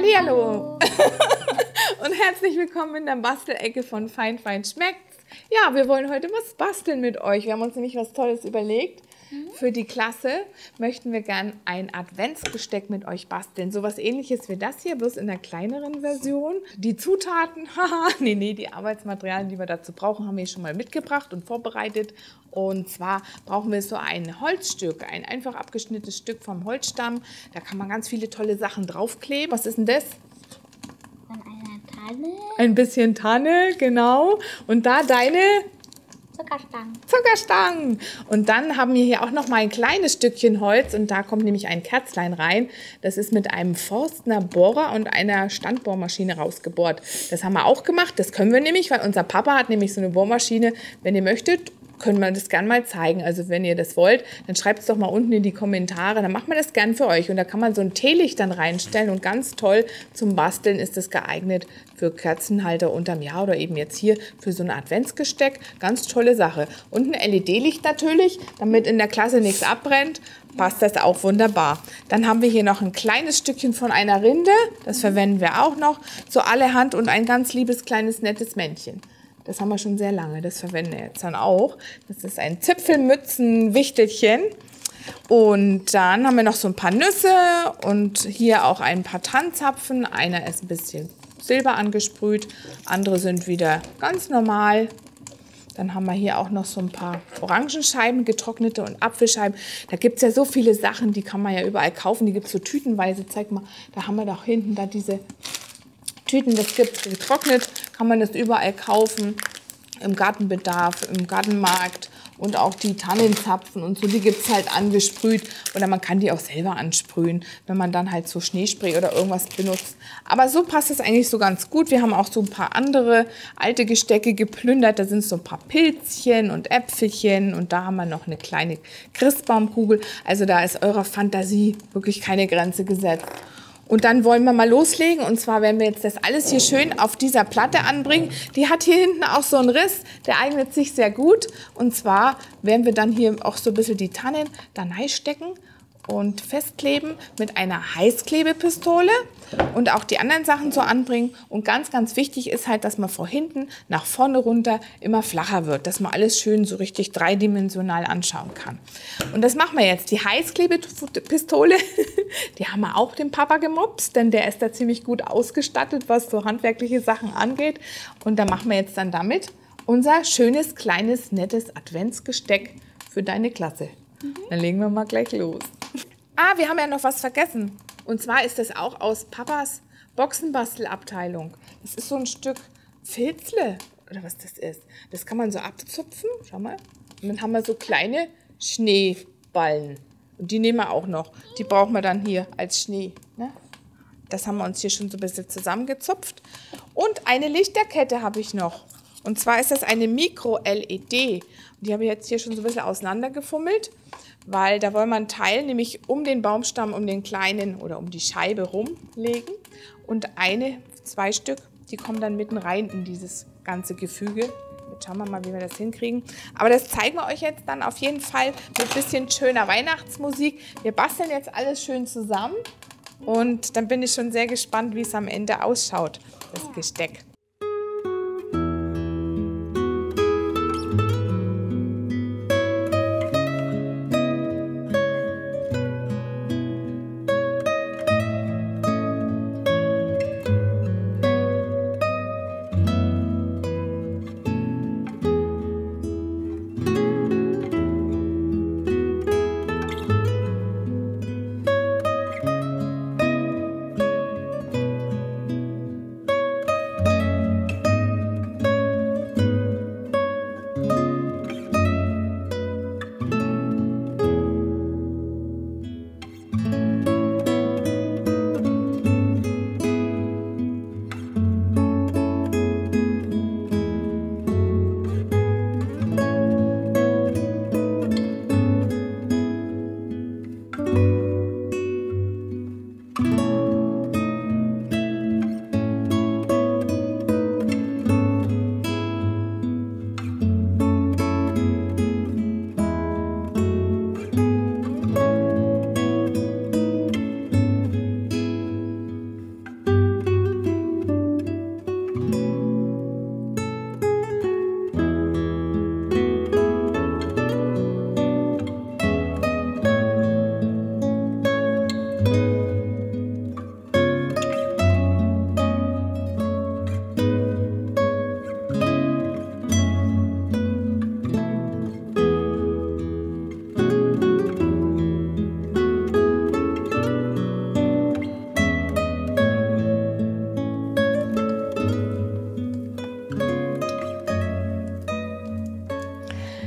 Hallihallo und herzlich willkommen in der Bastelecke von Fein Fein Schmeckt's. Ja, wir wollen heute was basteln mit euch. Wir haben uns nämlich was Tolles überlegt. Für die Klasse möchten wir gern ein Adventsgesteck mit euch basteln. So was Ähnliches wie das hier, bloß in der kleineren Version. Die Zutaten, die Arbeitsmaterialien, die wir dazu brauchen, haben wir schon mal mitgebracht und vorbereitet. Und zwar brauchen wir so ein Holzstück, ein einfach abgeschnittenes Stück vom Holzstamm. Da kann man ganz viele tolle Sachen draufkleben. Was ist denn das? Von einer Tanne. Ein bisschen Tanne, genau. Und da deine Zuckerstangen. Und dann haben wir hier auch noch mal ein kleines Stückchen Holz und da kommt nämlich ein Kerzlein rein. Das ist mit einem Forstner Bohrer und einer Standbohrmaschine rausgebohrt. Das haben wir auch gemacht. Das können wir nämlich, weil unser Papa hat nämlich so eine Bohrmaschine. Wenn ihr möchtet, können wir das gern mal zeigen. Also wenn ihr das wollt, dann schreibt es doch mal unten in die Kommentare. Dann machen wir das gern für euch. Und da kann man so ein Teelicht dann reinstellen. Und ganz toll zum Basteln ist das geeignet für Kerzenhalter unterm Jahr oder eben jetzt hier für so ein Adventsgesteck. Ganz tolle Sache. Und ein LED-Licht natürlich, damit in der Klasse nichts abbrennt. Passt das auch wunderbar. Dann haben wir hier noch ein kleines Stückchen von einer Rinde. Das verwenden wir auch noch. So allerhand und ein ganz liebes, kleines, nettes Männchen. Das haben wir schon sehr lange, das verwenden wir jetzt dann auch. Das ist ein Zipfelmützen-Wichtelchen. Und dann haben wir noch so ein paar Nüsse und hier auch ein paar Tannenzapfen. Einer ist ein bisschen silber angesprüht, andere sind wieder ganz normal. Dann haben wir hier auch noch so ein paar Orangenscheiben, getrocknete und Apfelscheiben. Da gibt es ja so viele Sachen, die kann man ja überall kaufen. Die gibt es so tütenweise. Zeig mal, da haben wir doch hinten da diese Tüten, das gibt es getrocknet, kann man das überall kaufen, im Gartenbedarf, im Gartenmarkt und auch die Tannenzapfen und so, die gibt es halt angesprüht oder man kann die auch selber ansprühen, wenn man dann halt so Schneespray oder irgendwas benutzt. Aber so passt es eigentlich so ganz gut. Wir haben auch so ein paar andere alte Gestecke geplündert, da sind so ein paar Pilzchen und Äpfelchen und da haben wir noch eine kleine Christbaumkugel. Also da ist eurer Fantasie wirklich keine Grenze gesetzt. Und dann wollen wir mal loslegen. Und zwar werden wir jetzt das alles hier schön auf dieser Platte anbringen. Die hat hier hinten auch so einen Riss, der eignet sich sehr gut. Und zwar werden wir dann hier auch so ein bisschen die Tannen da reinstecken und festkleben mit einer Heißklebepistole und auch die anderen Sachen so anbringen. Und ganz, ganz wichtig ist halt, dass man von hinten nach vorne runter immer flacher wird, dass man alles schön so richtig dreidimensional anschauen kann. Und das machen wir jetzt. Die Heißklebepistole, die haben wir auch dem Papa gemobst, denn der ist da ziemlich gut ausgestattet, was so handwerkliche Sachen angeht. Und da machen wir jetzt dann damit unser schönes, kleines, nettes Adventsgesteck für deine Klasse. Dann legen wir mal gleich los. Ah, wir haben ja noch was vergessen. Und zwar ist das auch aus Papas Boxenbastelabteilung. Das ist so ein Stück Filzle, oder was das ist. Das kann man so abzupfen, schau mal. Und dann haben wir so kleine Schneeballen. Und die nehmen wir auch noch. Die brauchen wir dann hier als Schnee. Ne? Das haben wir uns hier schon so ein bisschen zusammengezupft. Und eine Lichterkette habe ich noch. Und zwar ist das eine Mikro-LED. Die habe ich jetzt hier schon so ein bisschen auseinandergefummelt, weil da wollen wir einen Teil nämlich um den Baumstamm, um den kleinen oder um die Scheibe rumlegen. Und zwei Stück, die kommen dann mitten rein in dieses ganze Gefüge. Jetzt schauen wir mal, wie wir das hinkriegen. Aber das zeigen wir euch jetzt dann auf jeden Fall mit ein bisschen schöner Weihnachtsmusik. Wir basteln jetzt alles schön zusammen und dann bin ich schon sehr gespannt, wie es am Ende ausschaut, das Gesteck.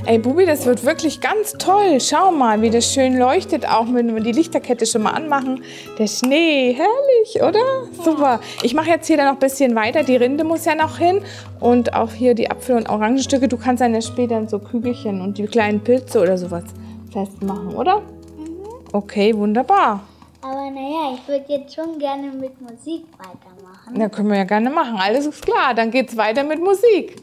Ey, Bubi, das wird wirklich ganz toll. Schau mal, wie das schön leuchtet, auch wenn wir die Lichterkette schon mal anmachen. Der Schnee, herrlich, oder? Super. Ich mache jetzt hier dann noch ein bisschen weiter. Die Rinde muss ja noch hin. Und auch hier die Apfel- und Orangenstücke. Du kannst dann ja später in so Kügelchen und die kleinen Pilze oder sowas festmachen, oder? Okay, wunderbar. Aber naja, ich würde jetzt schon gerne mit Musik weitermachen. Ja, können wir ja gerne machen. Alles ist klar. Dann geht's weiter mit Musik.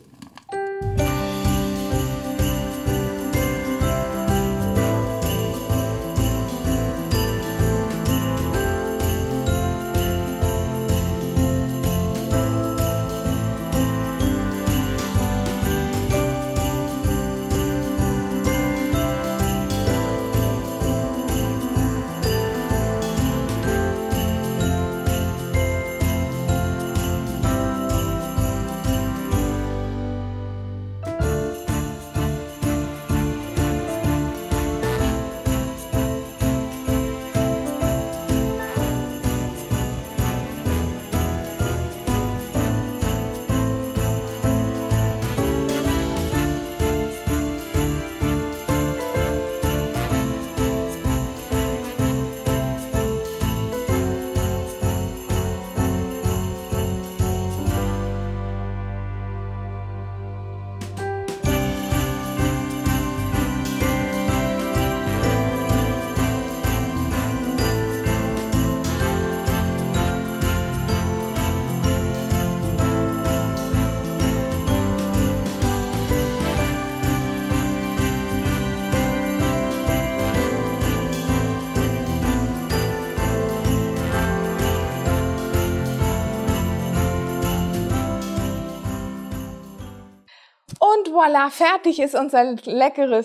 Und voilà, fertig ist unser leckeres.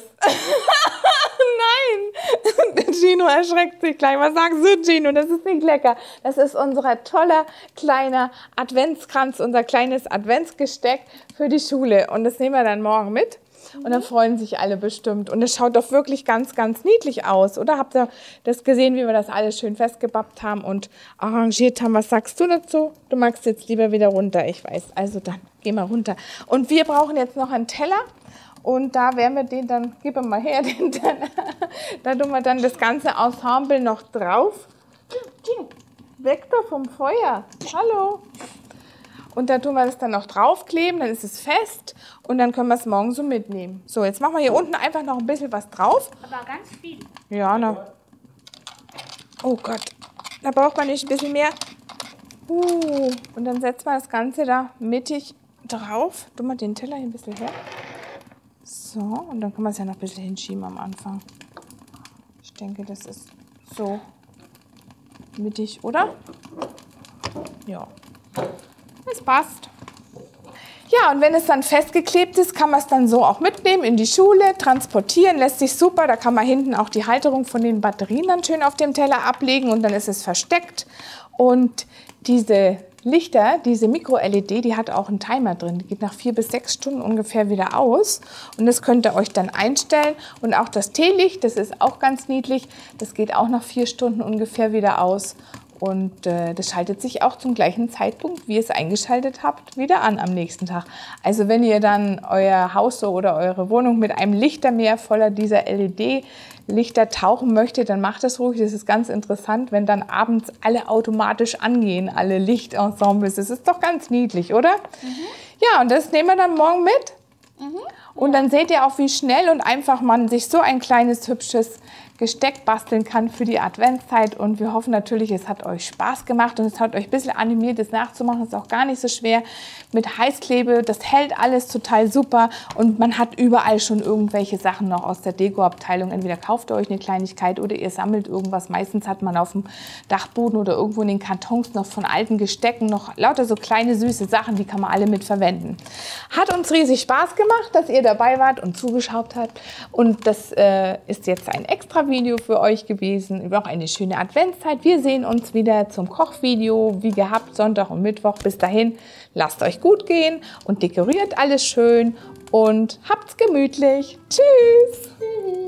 Nein! Gino erschreckt sich gleich. Was sagst du, Gino? Das ist nicht lecker. Das ist unser toller kleiner Adventskranz, unser kleines Adventsgesteck für die Schule. Und das nehmen wir dann morgen mit. Und dann freuen sich alle bestimmt. Und es schaut doch wirklich ganz, ganz niedlich aus, oder? Habt ihr das gesehen, wie wir das alles schön festgebappt haben und arrangiert haben? Was sagst du dazu? Du magst jetzt lieber wieder runter, ich weiß. Also dann, geh mal runter. Und wir brauchen jetzt noch einen Teller. Und da werden wir den dann, gib mal her, den Teller. Da tun wir dann das ganze Ensemble noch drauf. Weg da vom Feuer. Hallo. Und da tun wir das dann noch draufkleben, dann ist es fest und dann können wir es morgen so mitnehmen. So, jetzt machen wir hier unten einfach noch ein bisschen was drauf. Aber ganz viel. Ja, na. Oh Gott, da braucht man nicht ein bisschen mehr. Und dann setzt man das Ganze da mittig drauf. Tu mal den Teller hier ein bisschen her. So, und dann kann man es ja noch ein bisschen hinschieben am Anfang. Ich denke, das ist so mittig, oder? Ja. Es passt. Ja, und wenn es dann festgeklebt ist, kann man es dann so auch mitnehmen in die Schule, transportieren, lässt sich super. Da kann man hinten auch die Halterung von den Batterien dann schön auf dem Teller ablegen und dann ist es versteckt. Und diese Lichter, diese Micro-LED, die hat auch einen Timer drin. Die geht nach 4 bis 6 Stunden ungefähr wieder aus. Und das könnt ihr euch dann einstellen. Und auch das Teelicht, das ist auch ganz niedlich. Das geht auch nach 4 Stunden ungefähr wieder aus. Und das schaltet sich auch zum gleichen Zeitpunkt, wie ihr es eingeschaltet habt, wieder an am nächsten Tag. Also wenn ihr dann euer Haus so oder eure Wohnung mit einem Lichtermeer voller dieser LED-Lichter tauchen möchtet, dann macht das ruhig. Das ist ganz interessant, wenn dann abends alle automatisch angehen, alle Lichtensembles. Das ist doch ganz niedlich, oder? Ja, und das nehmen wir dann morgen mit. Und dann seht ihr auch, wie schnell und einfach man sich so ein kleines, hübsches Gesteck basteln kann für die Adventszeit. Und wir hoffen natürlich, es hat euch Spaß gemacht und es hat euch ein bisschen animiert, das nachzumachen. Ist auch gar nicht so schwer. Mit Heißklebe, das hält alles total super. Und man hat überall schon irgendwelche Sachen noch aus der Deko-Abteilung. Entweder kauft ihr euch eine Kleinigkeit oder ihr sammelt irgendwas. Meistens hat man auf dem Dachboden oder irgendwo in den Kartons noch von alten Gestecken noch lauter so kleine süße Sachen, die kann man alle mit verwenden. Hat uns riesig Spaß gemacht, dass ihr dabei wart und zugeschaut habt. Und das ist jetzt ein extra Video für euch gewesen, über auch eine schöne Adventszeit. Wir sehen uns wieder zum Kochvideo, wie gehabt, Sonntag und Mittwoch. Bis dahin, lasst euch gut gehen und dekoriert alles schön und habt's gemütlich. Tschüss!